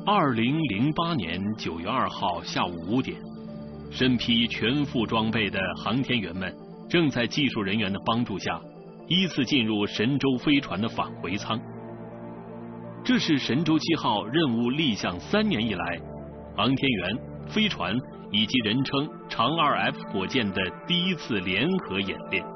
2008年9月2号下午5点，身披全副装备的航天员们正在技术人员的帮助下，依次进入神舟飞船的返回舱。这是神舟7号任务立项3年以来，航天员、飞船以及人称长2F 火箭的第一次联合演练。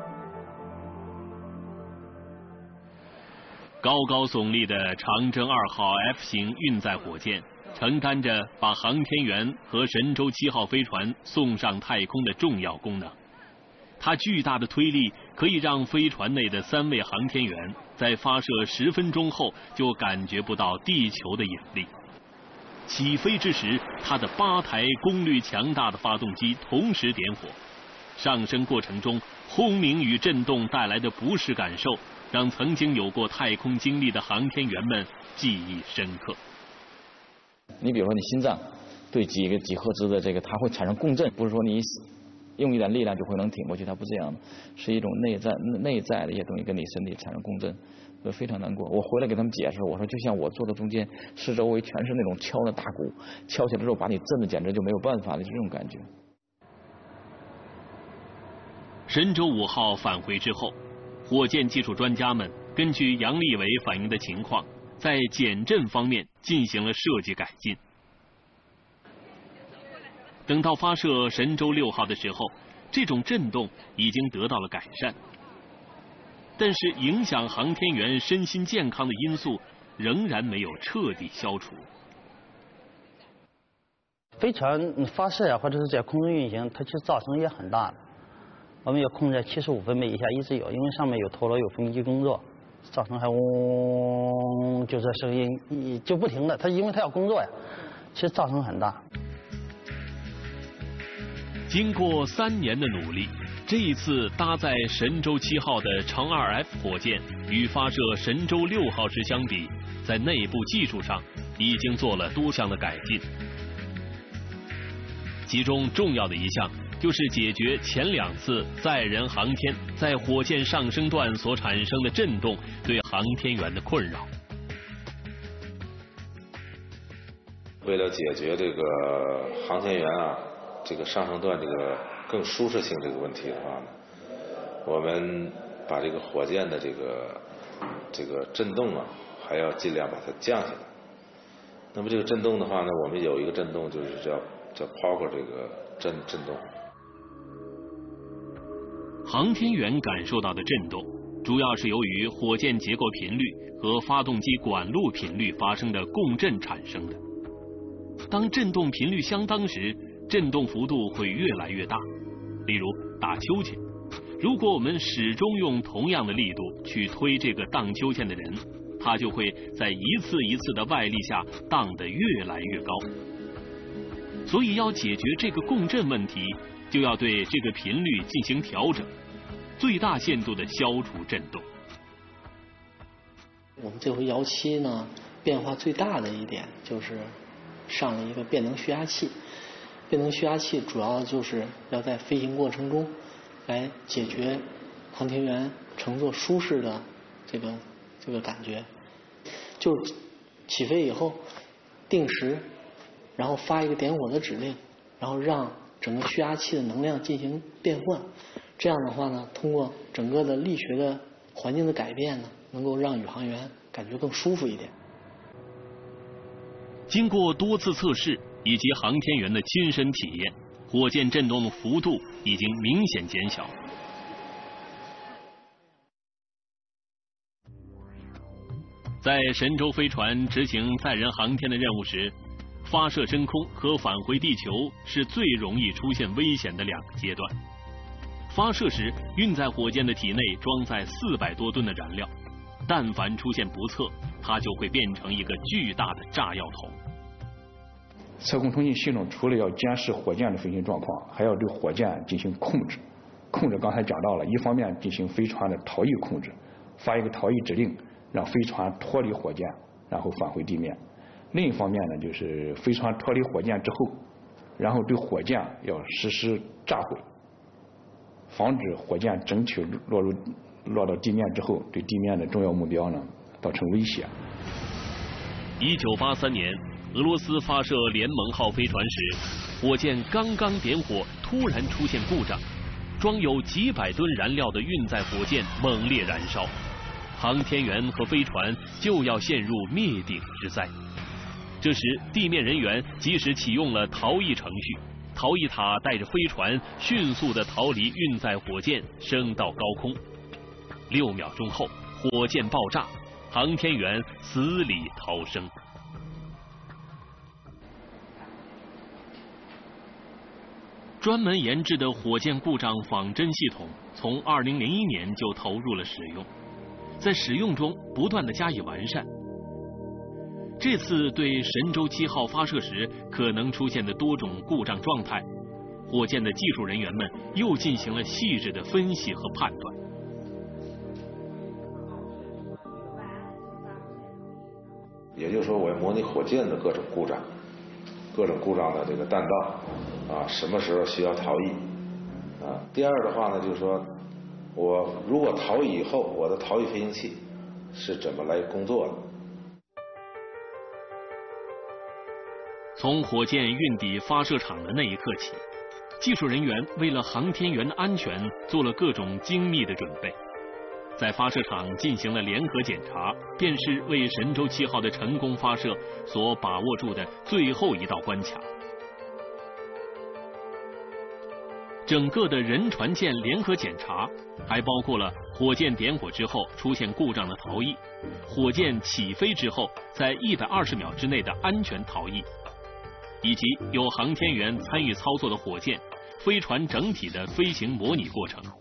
高高耸立的长征2号 F 型运载火箭，承担着把航天员和神舟7号飞船送上太空的重要功能。它巨大的推力可以让飞船内的3位航天员在发射10分钟后就感觉不到地球的引力。起飞之时，它的8台功率强大的发动机同时点火，上升过程中轰鸣与震动带来的不适感受，让曾经有过太空经历的航天员们记忆深刻。 你比如说你心脏对几赫兹的这个它会产生共振，不是说你用一点力量就会能挺过去，它不这样的，是一种内在的一些东西跟你身体产生共振，所以非常难过。我回来给他们解释，我说就像我坐在中间，四周围全是那种敲的大鼓，敲起来之后把你震的简直就没有办法的这种感觉。 神舟5号返回之后，火箭技术专家们根据杨利伟反映的情况，在减震方面进行了设计改进。等到发射神舟6号的时候，这种震动已经得到了改善，但是影响航天员身心健康的因素仍然没有彻底消除。 飞船发射呀，或者是在空中运行，它其实噪声也很大的。我们要控制在75分贝以下一直有，因为上面有陀螺有分离机工作，噪声还嗡，就这声音就不停的，因为它要工作呀，其实噪声很大。 经过3年的努力，这一次搭载神舟7号的长2F 火箭与发射神舟6号时相比，在内部技术上已经做了多项的改进。其中重要的一项就是解决前2次载人航天在火箭上升段所产生的震动对航天员的困扰。 为了解决这个航天员这个上升段这个更舒适性这个问题的话呢，我们把这个火箭的这个震动还要尽量把它降下来。那么这个震动的话呢，我们有一个震动就是叫 Power 这个震动。 航天员感受到的震动，主要是由于火箭结构频率和发动机管路频率发生的共振产生的。当震动频率相当时，震动幅度会越来越大。例如打秋千，如果我们始终用同样的力度去推这个荡秋千的人，他就会在一次一次的外力下荡得越来越高。所以要解决这个共振问题，就要对这个频率进行调整，最大限度地消除震动。 我们这回遥7呢，变化最大的一点就是上了一个变能蓄压器。变能蓄压器主要就是要在飞行过程中来解决航天员乘坐舒适的这个感觉。就起飞以后定时，然后发一个点火的指令，然后让整个蓄压器的能量进行变换。这样的话呢，通过整个的力学的环境的改变呢，能够让宇航员感觉更舒服一点。 经过多次测试以及航天员的亲身体验，火箭振动的幅度已经明显减小。在神舟飞船执行载人航天的任务时，发射升空和返回地球是最容易出现危险的2个阶段。发射时，运载火箭的体内装载400多吨的燃料，但凡出现不测，它就会变成一个巨大的炸药桶。 测控通信系统除了要监视火箭的飞行状况，还要对火箭进行控制。控制刚才讲到了，一方面进行飞船的逃逸控制，发一个逃逸指令，让飞船脱离火箭，然后返回地面。另一方面呢，就是飞船脱离火箭之后，然后对火箭要实施炸毁，防止火箭整体落到地面之后，对地面的重要目标呢造成威胁。 1983年， 俄罗斯发射联盟号飞船时，火箭刚刚点火，突然出现故障，装有几百吨燃料的运载火箭猛烈燃烧，航天员和飞船就要陷入灭顶之灾。这时，地面人员及时启用了逃逸程序，逃逸塔带着飞船迅速地逃离运载火箭，升到高空。6秒钟后，火箭爆炸，航天员死里逃生。专门研制的火箭故障仿真系统从2001年就投入了使用，在使用中不断地加以完善。这次对神舟7号发射时可能出现的多种故障状态，火箭的技术人员们又进行了细致的分析和判断。 也就是说，我要模拟火箭的各种故障的这个弹道啊，什么时候需要逃逸啊？第二的话呢，就是说我如果逃逸以后，我的逃逸飞行器是怎么来工作的？ 从火箭运抵发射场的那一刻起，技术人员为了航天员的安全做了各种精密的准备，在发射场进行了联合检查，便是为神舟7号的成功发射所把握住的最后一道关卡。整个的人船舰联合检查还包括了火箭点火之后出现故障的逃逸，火箭起飞之后在120秒之内的安全逃逸，以及有航天员参与操作的火箭、飞船整体的飞行模拟过程。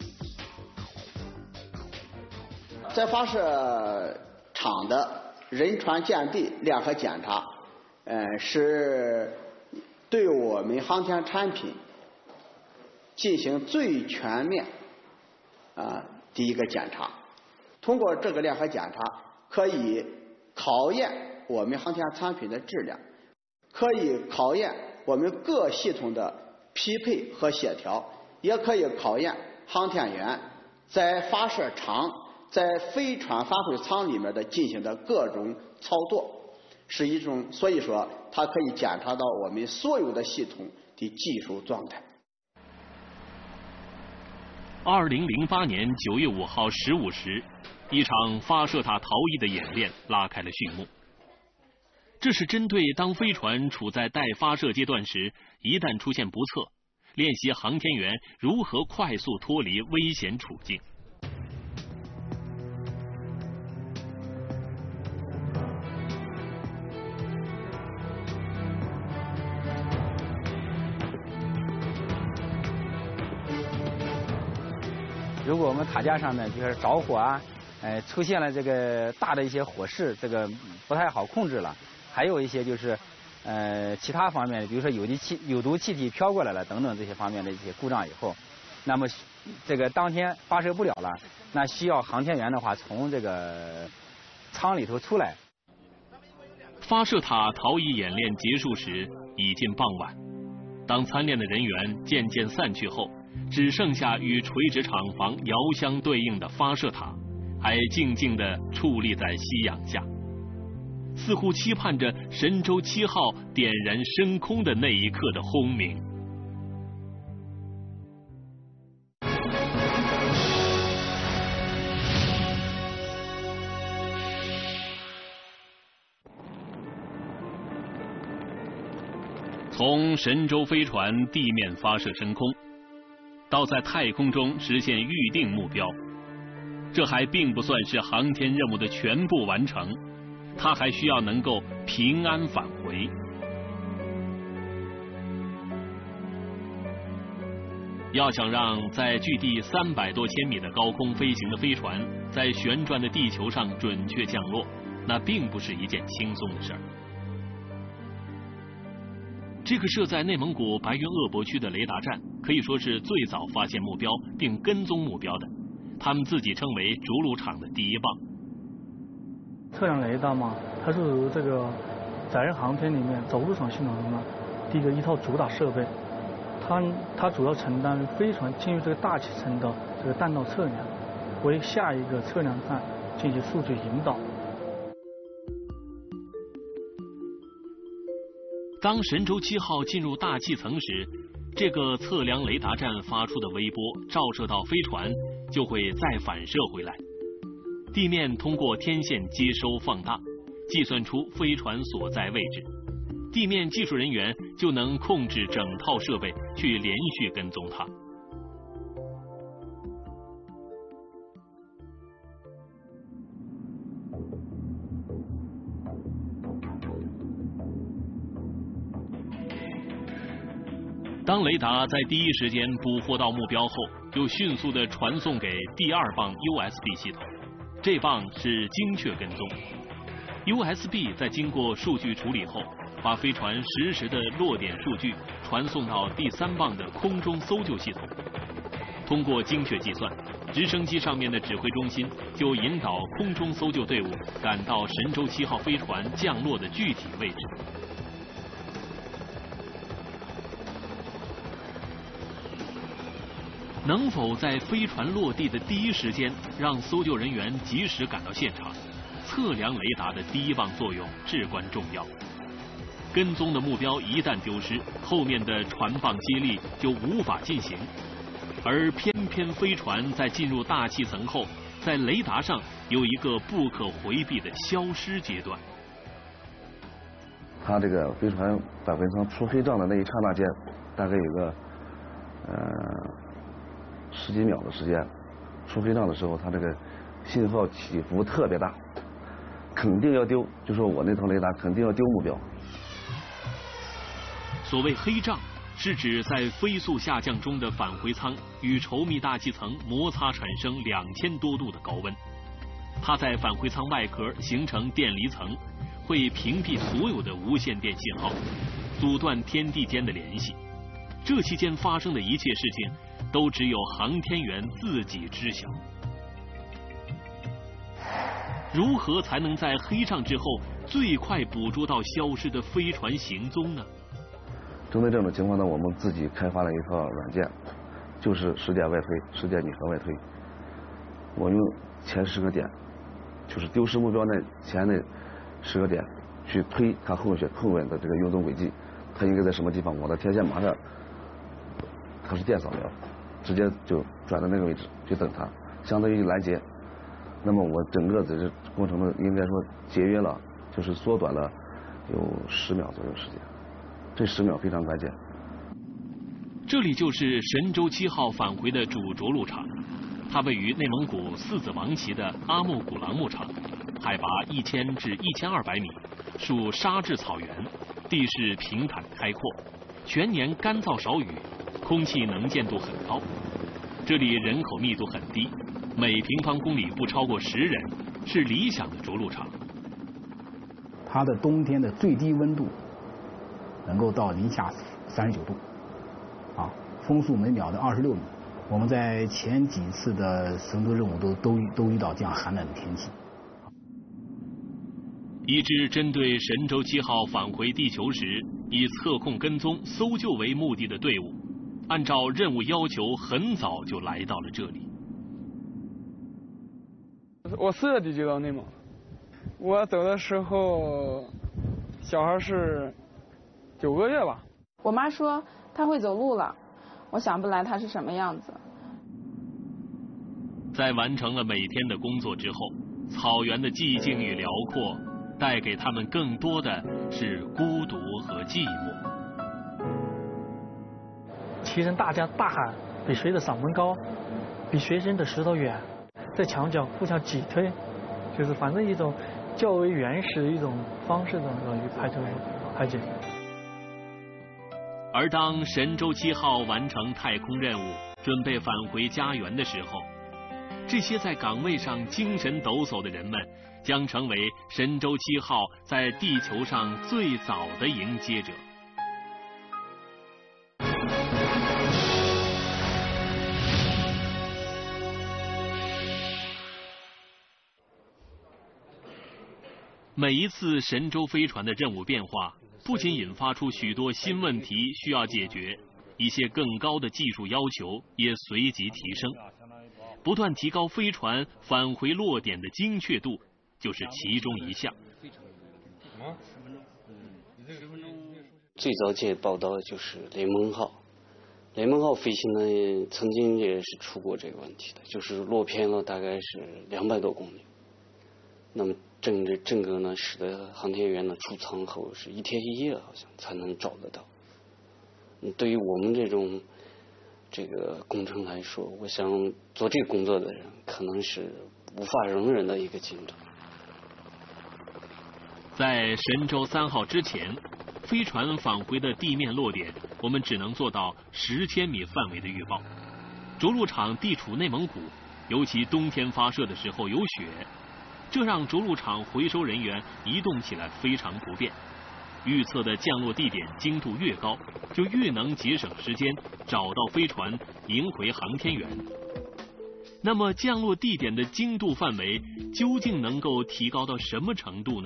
在发射场的人船舰队联合检查，是对我们航天产品进行最全面的一个检查。通过这个联合检查，可以考验我们航天产品的质量，可以考验我们各系统的匹配和协调，也可以考验航天员在发射场、在飞船发挥舱里面的进行的各种操作，是一种，所以说它可以检查到我们所有的系统的技术状态。 2008年9月5号15时，一场发射塔逃逸的演练拉开了序幕。这是针对当飞船处在待发射阶段时，一旦出现不测，练习航天员如何快速脱离危险处境。 如果我们塔架上面就是着火啊，出现了这个大的一些火势，这个不太好控制了。还有一些就是，其他方面，比如说有毒气体飘过来了等等这些方面的一些故障以后，那么这个当天发射不了了，那需要航天员的话从这个舱里头出来。 发射塔逃逸演练结束时已近傍晚，当参练的人员渐渐散去后，只剩下与垂直厂房遥相对应的发射塔，还静静地矗立在夕阳下，似乎期盼着神舟7号点燃升空的那一刻的轰鸣。从神舟飞船地面发射升空，到在太空中实现预定目标，这还并不算是航天任务的全部完成，它还需要能够平安返回。要想让在距地300多千米的高空飞行的飞船在旋转的地球上准确降落，那并不是一件轻松的事儿。这个设在内蒙古白云鄂博区的雷达站可以说是最早发现目标并跟踪目标的，他们自己称为着陆场的第一棒。 测量雷达嘛，它是这个载人航天里面着陆场系统中呢第一套主打设备，它主要承担飞船进入这个大气层的这个弹道测量，为下一个测量站进行数据引导。 当神舟7号进入大气层时，这个测量雷达站发出的微波照射到飞船，就会再反射回来。地面通过天线接收放大，计算出飞船所在位置，地面技术人员就能控制整套设备去连续跟踪它。当雷达在第一时间捕获到目标后，就迅速地传送给第2棒 USB 系统，这棒是精确跟踪。USB 在经过数据处理后，把飞船实时的落点数据传送到第3棒的空中搜救系统。通过精确计算，直升机上面的指挥中心就引导空中搜救队伍赶到神舟7号飞船降落的具体位置。能否在飞船落地的第一时间让搜救人员及时赶到现场，测量雷达的第1棒作用至关重要。跟踪的目标一旦丢失，后面的传棒接力就无法进行。而偏偏飞船在进入大气层后，在雷达上有一个不可回避的消失阶段。 它这个飞船返回舱出黑障的那一刹那间，大概有个10几秒的时间。出黑障的时候，它这个信号起伏特别大，肯定要丢，就说我那套雷达肯定要丢目标。 所谓黑障，是指在飞速下降中的返回舱与稠密大气层摩擦产生2000多度的高温，它在返回舱外壳形成电离层，会屏蔽所有的无线电信号，阻断天地间的联系。这期间发生的一切事情，都只有航天员自己知晓。如何才能在黑障之后最快捕捉到消失的飞船行踪呢？ 针对这种情况呢，我们自己开发了一套软件，就是10点外推，10点拟合外推。我用前10个点，就是丢失目标那前那10个点，去推它后面的这个运动轨迹，它应该在什么地方？我的天线马上，它是电扫描，直接就转到那个位置去等它，相当于拦截。那么我整个在这过程中应该说节约了，就是缩短了有10秒左右时间。这10秒非常关键。 这里就是神舟7号返回的主着陆场，它位于内蒙古四子王旗的阿木古朗牧场，海拔1000至1200米，属沙质草原，地势平坦开阔，全年干燥少雨，空气能见度很高。这里人口密度很低，每平方公里不超过10人，是理想的着陆场。 它的冬天的最低温度能够到零下39度，风速每秒的26米。我们在前几次的神舟任务都遇到这样寒冷的天气。 一支针对神舟7号返回地球时以测控、跟踪、搜救为目的的队伍，按照任务要求，很早就来到了这里。 我4月底就到内蒙，我走的时候，小孩是9个月吧。 我妈说她会走路了，我想不来她是什么样子。 在完成了每天的工作之后，草原的寂静与辽阔，带给他们更多的是孤独和寂寞。 齐声大叫大喊，比谁的嗓门高，比谁扔的石头远，在墙角互相挤推，就是反正一种较为原始的一种方式的排解。 而当神舟7号完成太空任务，准备返回家园的时候，这些在岗位上精神抖擞的人们，将成为神舟7号在地球上最早的迎接者。每一次神舟飞船的任务变化，不仅引发出许多新问题需要解决，一些更高的技术要求也随即提升。不断提高飞船返回落点的精确度，就是其中一项。 最早接报道的就是雷蒙号。雷蒙号飞行呢，曾经也是出过这个问题的，就是落偏了大概是200多公里。那么整个呢，使得航天员呢出舱后是1天1夜好像才能找得到。对于我们这个工程来说，我想做这个工作的人可能是无法容忍的一个进度。 在神舟3号之前，飞船返回的地面落点，我们只能做到10千米范围的预报。着陆场地处内蒙古，尤其冬天发射的时候有雪，这让着陆场回收人员移动起来非常不便。预测的降落地点精度越高，就越能节省时间，找到飞船，迎回航天员。那么降落地点的精度范围究竟能够提高到什么程度呢？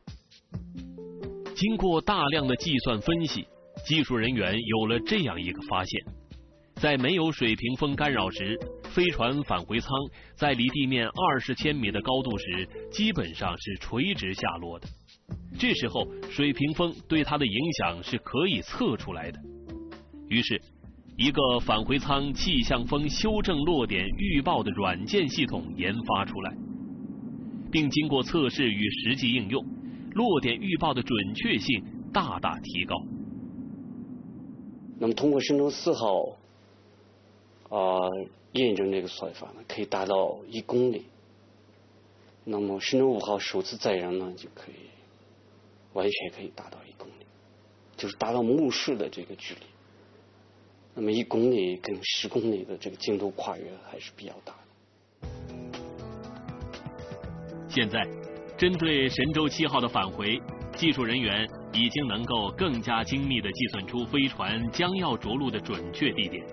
经过大量的计算分析，技术人员有了这样一个发现：在没有水平风干扰时，飞船返回舱在离地面20千米的高度时，基本上是垂直下落的。这时候，水平风对它的影响是可以测出来的。于是，一个返回舱气象风修正落点预报的软件系统研发出来，并经过测试与实际应用，落点预报的准确性大大提高。 那么通过神舟4号验证这个算法呢，可以达到1公里。那么神舟5号首次载人呢，就可以完全可以达到1公里，就是达到目视的这个距离。那么1公里跟10公里的这个精度跨越还是比较大的。 现在，针对神舟7号的返回，技术人员已经能够更加精密地计算出飞船将要着陆的准确地点。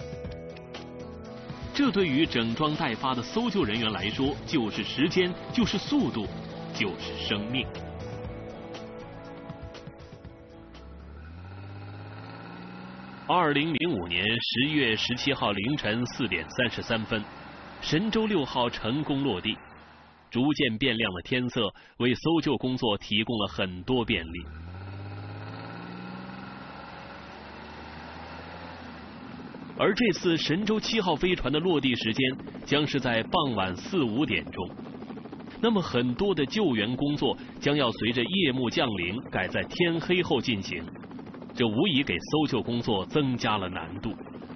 这对于整装待发的搜救人员来说，就是时间，就是速度，就是生命。2005年10月17号凌晨4点33分，神舟6号成功落地。逐渐变亮的天色为搜救工作提供了很多便利。而这次神舟7号飞船的落地时间将是在傍晚4、5点钟，那么很多的救援工作将要随着夜幕降临改在天黑后进行，这无疑给搜救工作增加了难度。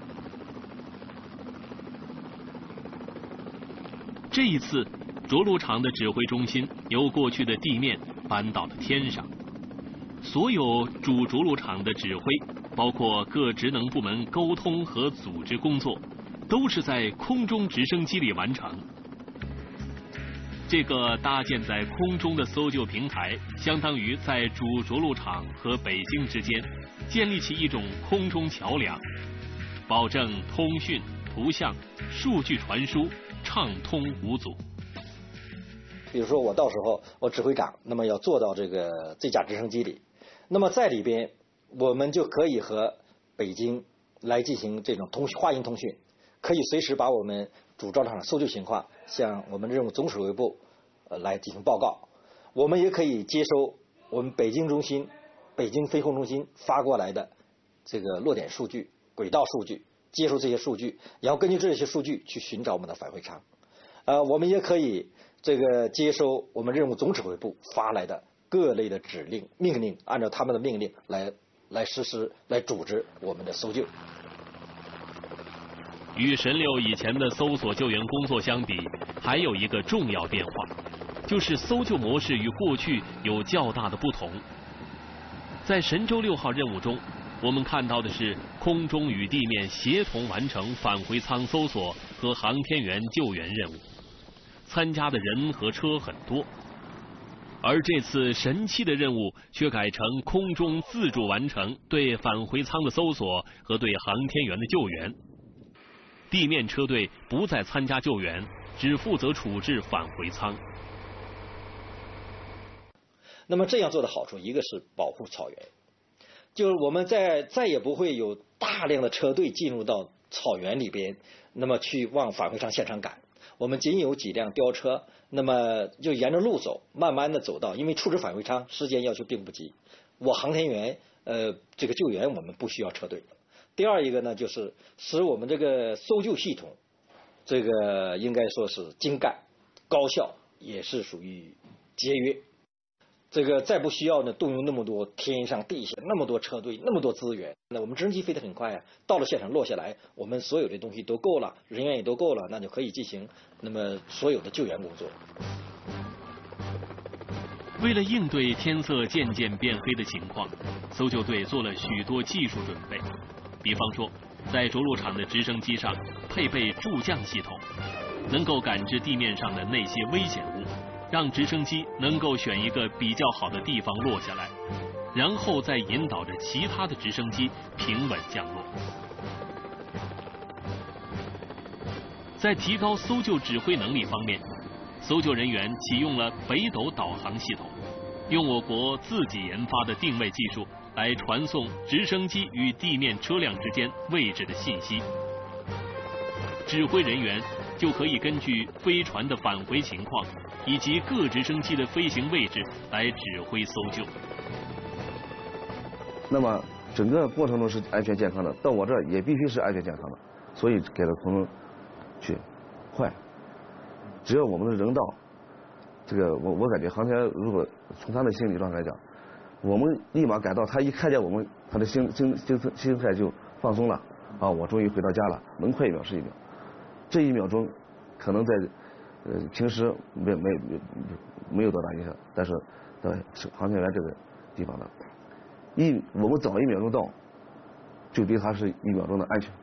这一次，着陆场的指挥中心由过去的地面搬到了天上，所有主着陆场的指挥，包括各职能部门沟通和组织工作，都是在空中直升机里完成。这个搭建在空中的搜救平台，相当于在主着陆场和北京之间建立起一种空中桥梁，保证通讯、图像、数据传输畅通无阻。 比如说我到时候我指挥长，那么要坐到这架直升机里，那么在里边我们就可以和北京来进行这种话音通讯，可以随时把我们主着陆场搜救情况向我们任务总指挥部来进行报告。我们也可以接收我们北京飞控中心发过来的这个落点数据、轨道数据，接收这些数据，然后根据这些数据去寻找我们的返回舱。我们也可以接收我们任务总指挥部发来的各类的指令、命令，按照他们的命令来实施、来组织我们的搜救。 与神6以前的搜索救援工作相比，还有一个重要变化，就是搜救模式与过去有较大的不同。在神舟6号任务中，我们看到的是空中与地面协同完成返回舱搜索和航天员救援任务，参加的人和车很多。而这次神7的任务却改成空中自主完成对返回舱的搜索和对航天员的救援，地面车队不再参加救援，只负责处置返回舱。 那么这样做的好处，一个是保护草原，就是我们再也不会有大量的车队进入到草原里边，那么去往返回舱现场赶。我们仅有几辆吊车，那么就沿着路走，慢慢的走到，因为处置返回舱时间要求并不急，我航天员这个救援我们不需要车队。第二一个呢，就是使我们这个搜救系统，这个应该说是精干、高效，也是属于节约。这个再不需要呢动用那么多天上地下那么多车队那么多资源，那我们直升机飞得很快啊，到了现场落下来，我们所有的东西都够了，人员也都够了，那就可以进行那么所有的救援工作。 为了应对天色渐渐变黑的情况，搜救队做了许多技术准备。比方说，在着陆场的直升机上配备助降系统，能够感知地面上的那些危险物，让直升机能够选一个比较好的地方落下来，然后再引导着其他的直升机平稳降落。在提高搜救指挥能力方面，搜救人员启用了北斗导航系统，用我国自己研发的定位技术来传送直升机与地面车辆之间位置的信息。指挥人员就可以根据飞船的返回情况以及各直升机的飞行位置来指挥搜救。 那么整个过程中是安全健康的，到我这儿也必须是安全健康的，所以给了同仁去快。只要我们的人到，这个我感觉航天如果从他的心理状态来讲，我们立马赶到，他一看见我们，他的心态就放松了啊！我终于回到家了，能快1秒是1秒，这1秒钟可能在平时没有多大影响，但是在航天员这个地方呢，我们早1秒钟到，就对他是1秒钟的安全。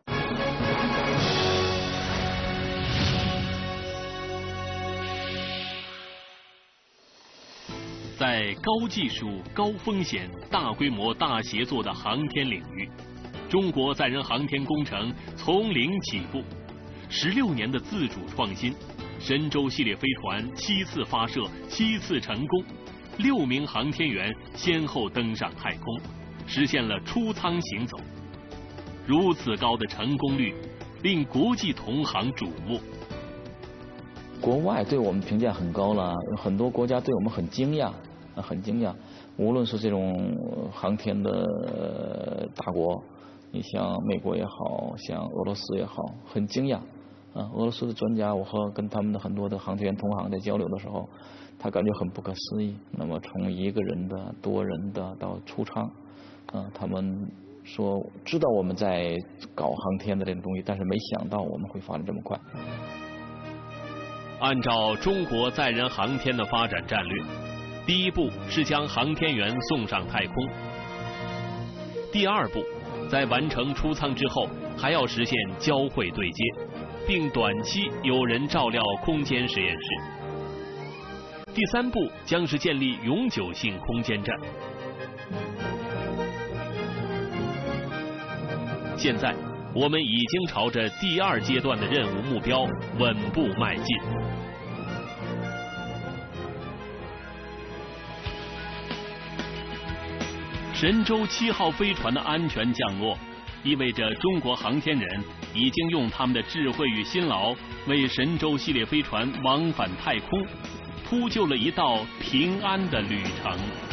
在高技术、高风险、大规模、大协作的航天领域，中国载人航天工程从零起步，16年的自主创新，神舟系列飞船7次发射7次成功，6名航天员先后登上太空，实现了出舱行走。如此高的成功率，令国际同行瞩目。 国外对我们评价很高了，很多国家对我们很惊讶。很惊讶，无论是这种航天的大国，你像美国也好，像俄罗斯也好，很惊讶。俄罗斯的专家，我跟他们的很多的航天员同行在交流的时候，他感觉很不可思议。那么从1个人的、多人的到出舱，他们说知道我们在搞航天的这种东西，但是没想到我们会发展这么快。 按照中国载人航天的发展战略，第一步是将航天员送上太空，第2步，在完成出舱之后，还要实现交会对接，并短期有人照料空间实验室。第3步将是建立永久性空间站。现在，我们已经朝着第2阶段的任务目标稳步迈进。神舟7号飞船的安全降落，意味着中国航天人已经用他们的智慧与辛劳，为神舟系列飞船往返太空铺就了一道平安的旅程。